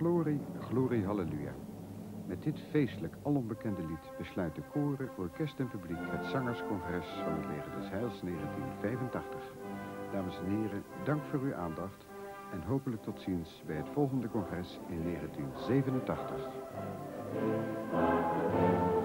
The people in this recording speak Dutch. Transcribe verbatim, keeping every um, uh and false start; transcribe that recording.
Glorie, glorie, halleluja. Met dit feestelijk alombekende lied besluiten koren, orkest en publiek het zangerscongres van het Leger des Heils negentien vijfentachtig. Dames en heren, dank voor uw aandacht en hopelijk tot ziens bij het volgende congres in negentien zevenentachtig.